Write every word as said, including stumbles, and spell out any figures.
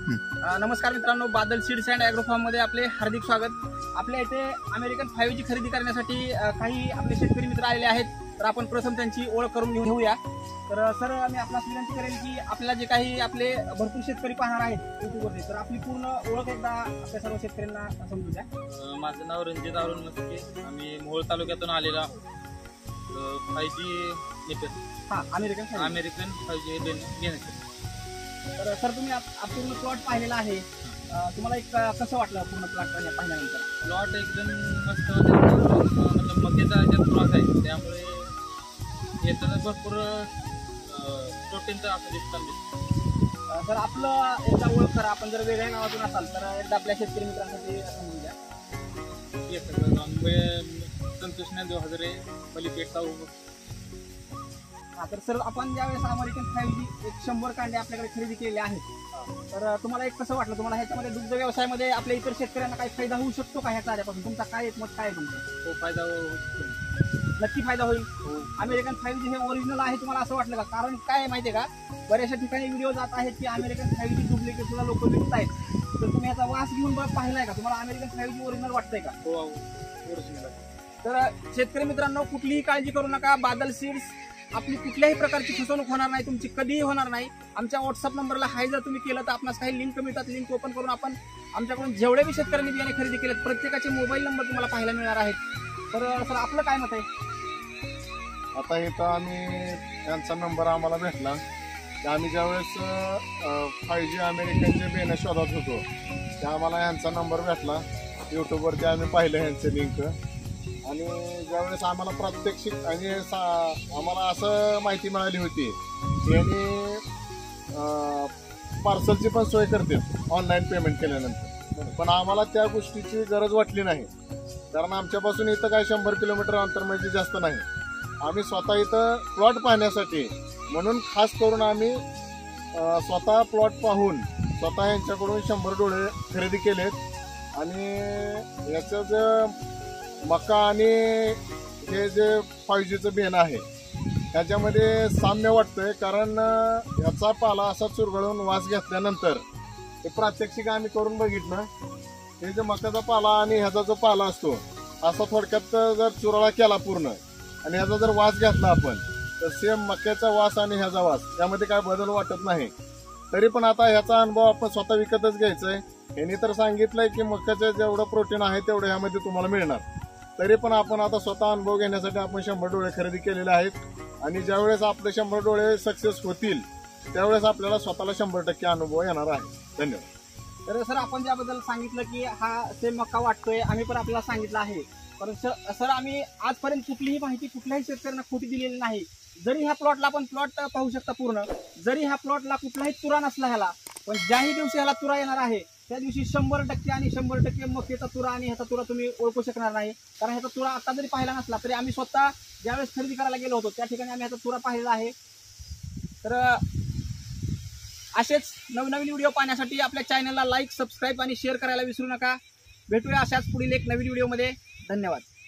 नमस्कार मित्रांनो, Badal seeds and agro farm मध्ये आपले हार्दिक स्वागत। आपल्या इथे अमेरिकन फाईव्ह जी खरेदी करण्यासाठी काही आपले शेतकरी मित्र आलेले आहेत, तर आपण प्रथम त्यांची ओळख करून घेऊया। तर सर, मी आपल्याला विनंती करेन की आपल्याला जे काही आपले भरपूर शेतकरी पाहणार आहेत युट्यूबवरती, तर आपली पूर्ण ओळख एकदा आपल्या सर्व शेतकऱ्यांना समजू द्या। माझं नाव रणजित अरुण मस्के, आम्ही मोहोळ तालुक्यातून आलेला फाईव्ह जी नेटवर्क हा अमेरिकन अमेरिकन फाईव्ह जी घेण्यासाठी। तर सर, तुम्ही पूर्ण प्लॉट पाहिलेला आहे, तुम्हाला एक कसं वाटलं पूर्ण प्लॉट पाहिल्यानंतर? प्लॉट एकदम मस्त मतलब मक्याचा ज्यात प्लॉट आहे, त्यामुळे येताना भरपूर प्रोटीनचा असं दिसतं। सर, आपलं एकदा ओळख करा, आपण जर वेगळ्या नावातून असाल तर एकदा आपल्या शेतकरी मित्रांसाठी समजून द्या। संतोष नांदेव हजरे, पलीपेठ ताऊ। हा, तर सर, आपण ज्यावेळेस अमेरिकन फाईव्ह जी एक शंभर कांडे आपल्याकडे खरेदी केलेले आहेत, तर तुम्हाला एक कसं वाटलं? तुम्हाला ह्याच्यामध्ये दुग्ध व्यवसायामध्ये आपल्या इतर शेतकऱ्यांना काही फायदा होऊ शकतो का ह्या कार्यापासून? तुमचा काय एक मत काय आहे तुमचं? तो फायदा नक्की फायदा होईल। अमेरिकन फाईव्ह जी हे ओरिजिनल आहे, तुम्हाला असं वाटलं का? कारण काय आहे माहितीये का, बऱ्याचशा ठिकाणी व्हिडिओ जात आहेत की अमेरिकन फाईव्ह जी डुप्लिकेट सुद्धा लोक विकत आहेत, तर तुम्ही ह्याचा वास घेऊन पाहिलाय का? तुम्हाला अमेरिकन फाईव्ह जी ओरिजिनल वाटतंय का? हो, ओरिजिनल आहे। तर शेतकरी मित्रांनो, कुठलीही काळजी करू नका, बादल सीड्स आपली कुठल्याही प्रकारची फसवणूक होणार नाही, तुमची कधीही होणार नाही। आमच्या व्हॉट्सअप नंबरला हाय जर तुम्ही केलं तर आपणास काही लिंक मिळतात, लिंक ओपन करून आपण आमच्याकडून जेवढे बी शेतकऱ्यांनी बियाणे खरेदी केलेत प्रत्येकाचे मोबाईल नंबर तुम्हाला पाहायला मिळणार आहेत। तर सर, आपलं काय मत आहे? आता इथं आम्ही यांचा नंबर आम्हाला भेटला की आम्ही ज्यावेळेस फाईव्ह जी अमेरिकनचे बियाणे शोधत होतो, त्या आम्हाला यांचा नंबर भेटला। यूट्यूबवरती आम्ही पाहिलं यांचे लिंक, आणि ज्यावेळेस आम्हाला प्रात्यक्षिक आणि आम्हाला असं माहिती मिळाली होती की यांनी पार्सलची पण सोय करते ऑनलाईन पेमेंट केल्यानंतर, पण आम्हाला त्या गोष्टीची गरज वाटली नाही, कारण आमच्यापासून इथं काय शंभर किलोमीटर अंतर म्हणजे जास्त नाही। आम्ही स्वतः इथं प्लॉट पाहण्यासाठी म्हणून खास करून आम्ही स्वतः प्लॉट पाहून स्वतः यांच्याकडून शंभर डोळे खरेदी केलेत। आणि याचं जे मका आणि हे जे फाईव्ह जीचं बियाणं आहे ह्याच्यामध्ये साम्य वाटतंय, कारण ह्याचा पाला असा चुरगळून वास घेतल्यानंतर ते प्रात्यक्षिक आम्ही करून बघितलं, हे जे मकाचा पाला आणि ह्याचा जो पाला असतो असा थोडक्यात जर चुराळा केला पूर्ण आणि ह्याचा जर वास घेतला आपण, तर सेम मक्याचा वास आणि ह्याचा वास यामध्ये काय बदल वाटत नाही। तरी पण आता ह्याचा अनुभव आपण स्वतः विकतच घ्यायचा आहे। ह्यांनी तर सांगितलंय की मक्याचं जेवढं प्रोटीन आहे तेवढं ह्यामध्ये तुम्हाला मिळणार, तरी पण आपण आता स्वतः अनुभव घेण्यासाठी आपण शंभर डोळे खरेदी केलेले आहेत, आणि ज्यावेळेस आपले शंभर डोळे सक्सेस होतील त्यावेळेस आपल्याला स्वतःला शंभर टक्के अनुभव येणार आहे। धन्यवाद। तर सर, आपण ज्याबद्दल सांगितलं की हा सेम मक्का वाटतोय, आम्ही पण आपल्याला सांगितलं आहे, पण सर आम्ही आजपर्यंत कुठलीही माहिती कुठल्याही शेतकऱ्यांना खोटी दिलेली नाही। जरी ह्या प्लॉटला आपण प्लॉट पाहू शकता पूर्ण, जरी ह्या प्लॉटला कुठलाही तुरा नसला ह्याला, पण ज्याही दिवशी ह्याला तुरा येणार आहे त्या दिवशी शंभर टक्के आणि शंभर टक्के मक्याचा तुरा आणि ह्याचा तुरा तुम्ही ओळखू शकणार नाही, कारण ह्याचा तुरा आता जरी पाहिला नसला तरी आम्ही स्वतः ज्यावेळेस खरेदी करायला गेलो होतो त्या ठिकाणी आम्ही ह्याचा तुरा पाहिलेला आहे। तर असेच नवनवीन व्हिडिओ पाहण्यासाठी आपल्या चॅनलला लाईक, सबस्क्राईब आणि शेअर करायला विसरू नका। भेटूया अशाच पुढील एक नवीन व्हिडिओमध्ये। धन्यवाद।